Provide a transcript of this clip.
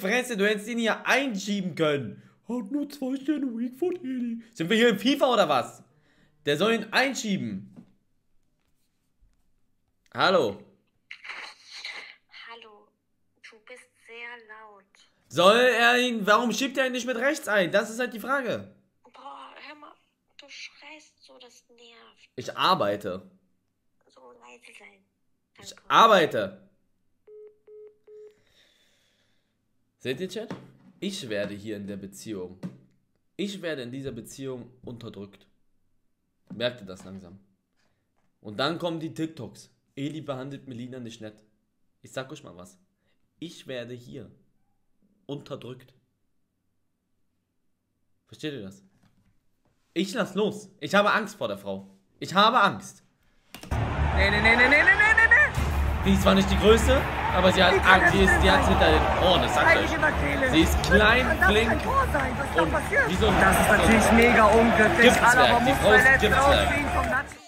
Fresse, du hättest ihn hier einschieben können. Hat nur 2 Sterne Week von Eli. Sind wir hier im FIFA oder was? Der soll ihn einschieben. Hallo. Hallo, du bist sehr laut. Soll er ihn, warum schiebt er ihn nicht mit rechts ein? Das ist halt die Frage. Boah, hör mal, du schreist so, das nervt. Ich arbeite. So leise sein. Ich arbeite. Seht ihr, Chat? Ich werde hier in der Beziehung. Ich werde in dieser Beziehung unterdrückt. Merkt ihr das langsam? Und dann kommen die TikToks. Eli behandelt Melina nicht nett. Ich sag euch mal was. Ich werde hier unterdrückt. Versteht ihr das? Ich lass los. Ich habe Angst vor der Frau. Ich habe Angst. Nee. Die ist zwar nicht die größte, aber sie hat Angst. Die hat hinter den Ohren. Das sagt euch. Sie ist klein, flink und wie so ein... Das ist natürlich mega unglücklich. Giftswerk. Die Frau ist Giftswerk. Rausfliegen vom Nazi.